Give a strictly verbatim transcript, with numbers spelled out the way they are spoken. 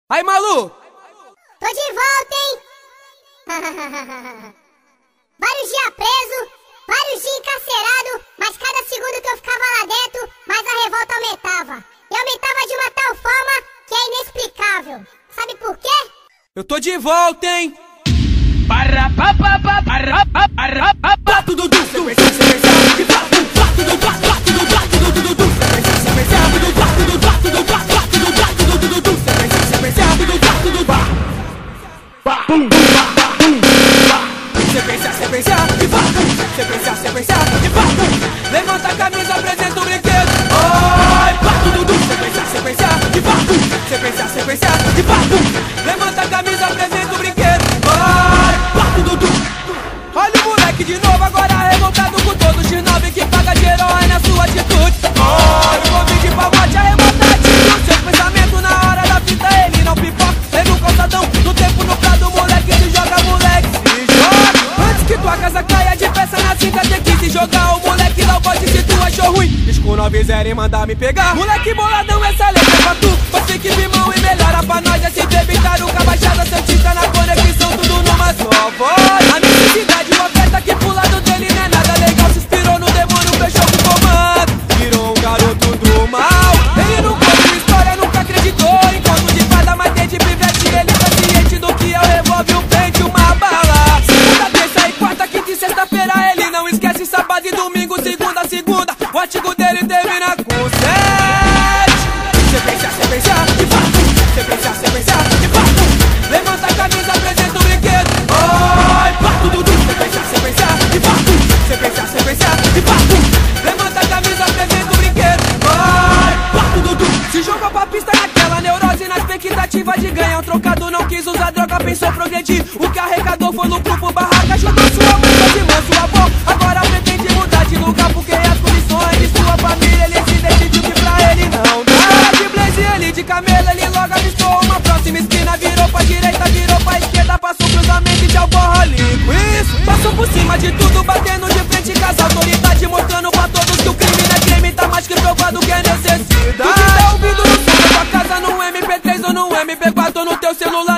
Aí, Malu! Tô de volta, hein? Vários dias preso, vários dias encarcerado, mas cada segundo que eu ficava lá dentro, mais a revolta aumentava. E aumentava de uma tal forma que é inexplicável. Sabe por quê? Eu tô de volta, hein? Para pa pa pa para pa para pa pa tudo do sequência sequência que tá tudo tudo tudo tudo tudo tudo sequência sequência tudo tudo tudo tudo tudo tudo tudo sequência sequência tudo tudo ba ba bum bum sequência sequência que va sequência sequência que va levanta a camisa, apresenta o brinquedo. Oi, pá tudo tudo sequência sequência que va sequência sequência que va levanta a camisa, apresenta o brinquedo. Olha o moleque de novo, agora revoltado com todo X nove que paga de herói na sua atitude. Olha o convite de pagode, arrebatado. Seus pensamentos na hora da fita, ele não pipoca. Ele no calçadão, no tempo no prado, moleque se joga, moleque se joga. Antes que tua casa caia de peça na cinta, tem que se jogar. O moleque não pode se tu achou ruim. Diz com nove zero e mandar me pegar. Moleque boladão, essa letra é pra tu. Você que firmão e melhora pra nós. S T, Bitaruca, Baixada Santista na conexão, tudo numa só voz. A necessidade, uma festa que pro lado dele não é nada legal. Se inspirou no demônio, fechou com o comando. Virou um garoto do mal. Ele nunca viu história, nunca acreditou em conto de fada, mas tem de pivete. Ele tá ciente do que é o revólver, um pente, uma bala. Segunda, terça e quarta, quinta e sexta-feira ele não esquece. Sábado e domingo, segunda, segunda. O artigo dele termina com sete. Sequência, sequência, de fato. Sequência, sequência, de fato. Levanta a camisa, apresenta o brinquedo. Oi, pá, tudo, tudo. Sequência, sequência, de fato. Sequência, sequência, de fato. Levanta a camisa, apresenta o brinquedo. Oi, pá, tudo, tudo. Se jogou pra pista naquela neurose, na expectativa de ganhar um trocado. Não quis usar droga, pensou progredir. O que arrecadou foi lucro pro barraca. Ajudou sua mãe, sua irmã, sua avó. Agora pretende mudar de lugar porque as condições de sua família, ele se decidiu que pra ele não dá. De blaze, ele de camelo, ele logo avistou uma próxima esquina. Virou pra direita, virou pra esquerda, passou cruzamento e de alcoólico. Isso, passou por cima de tudo, batendo de frente com as autoridades, mostrando pra todos que o crime não é crime, tá mais que provado que é necessidade. Tu que tá ouvindo no som da tua casa, no M P três ou no M P quatro ou no teu celular.